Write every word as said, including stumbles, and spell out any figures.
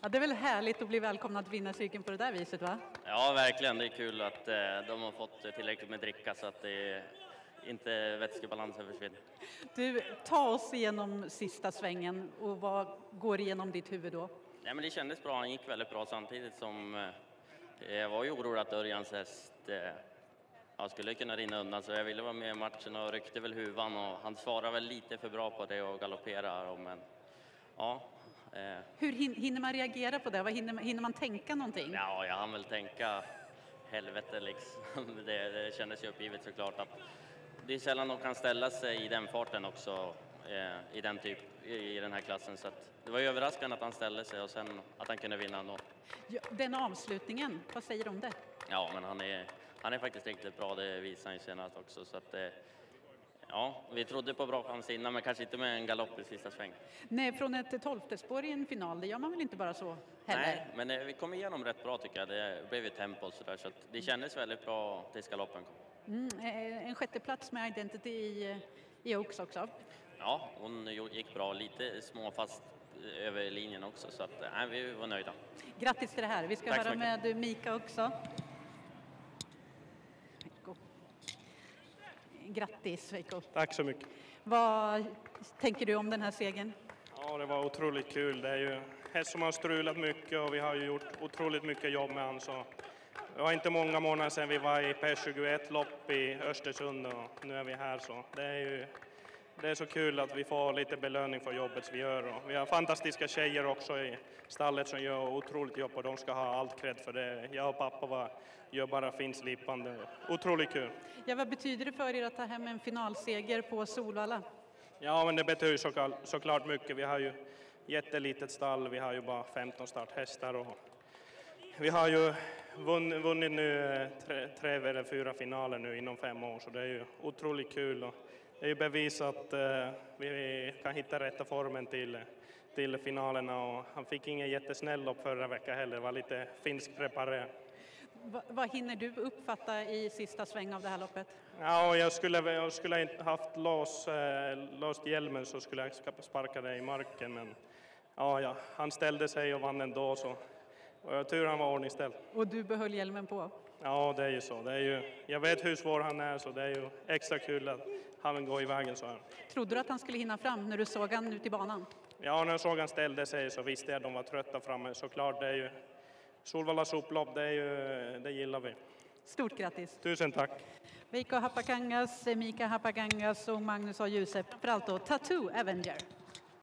Ja, det är väl härligt att bli välkomna att vinna cykeln på det där viset, va? Ja, verkligen. Det är kul att eh, de har fått tillräckligt med dricka så att det inte vätskebalansen försvinner. Du, ta oss igenom sista svängen och vad går igenom ditt huvud då? Ja, men det kändes bra. Han gick väldigt bra samtidigt som eh, jag var ju orolig att Örjans häst eh, jag skulle kunna rinna undan, så jag ville vara med i matchen och ryckte väl huvan och han svarade väl lite för bra på det och galopperar. Men ja. Eh. Hur hinner man reagera på det? Vad hinner, hinner man tänka någonting? Ja, jag hann väl tänka helvete liksom. Det, det kändes ju uppgivet såklart att det är sällan de kan ställa sig i den farten också eh, i den typ i den här klassen, så att det var ju överraskande att han ställde sig och sen att han kunde vinna ändå. Ja, den avslutningen, vad säger du om det? Ja, men han är han är faktiskt riktigt bra, det visar han ju senast också, så att eh, ja, vi trodde på bra chans innan, men kanske inte med en galopp i sista sväng. Nej, från ett tolfte spår i en final, det gör man väl inte bara så heller? Nej, men eh, vi kom igenom rätt bra tycker jag. Det blev ju tempo och sådär, så att det kändes väldigt bra tills galoppen kom. Mm, en sjätte plats med Identity i, i Oaks också. Ja, hon gick bra, lite små fast över linjen också, så att nej, vi var nöjda. Grattis till det här. Vi ska Tack höra med Mika också. Grattis, Veiko. Tack så mycket. Vad tänker du om den här segern? Ja, det var otroligt kul. Det är ju häst som har strulat mycket och vi har ju gjort otroligt mycket jobb med han. Så det var inte många månader sedan vi var i P tjugoett-lopp i Östersund och nu är vi här. Så det är ju det är så kul att vi får lite belöning för jobbet vi gör. Och vi har fantastiska tjejer också i stallet som gör otroligt jobb och de ska ha allt cred för det. Jag och pappa var, gör bara finslipande. Otroligt kul. Ja, vad betyder det för er att ta hem en finalseger på Solvalla? Ja, men det betyder så, såklart mycket. Vi har ju jättelitet stall, vi har ju bara femton starthästar och vi har ju vunn, vunnit nu tre, tre eller fyra finaler nu inom fem år, så det är ju otroligt kul. Och det är ju bevis att uh, vi kan hitta rätta formen till, till finalerna och han fick ingen jättesnäll lopp förra veckan heller, det var lite finsk preparé. Va, vad hinner du uppfatta i sista sväng av det här loppet? Ja, jag skulle, jag skulle inte haft lås, äh, låst hjälmen så skulle jag sparka det i marken, men ja, ja, han ställde sig och vann ändå, så och jag tur han var ordningställd. Och du behöll hjälmen på? Ja, det är ju så. Det är ju, jag vet hur svår han är, så det är ju extra kul att han går i vägen så här. Trodde du att han skulle hinna fram när du såg han ut i banan? Ja, när jag såg han ställde sig så visste jag att de var trötta framme. Såklart, det är ju Solvallas upplopp, det, är ju, det gillar vi. Stort grattis! Tusen tack! Veiko Hapakangas, Mika Hapakangas och Magnus A. Jusef, för allt då Tattoo Avenger.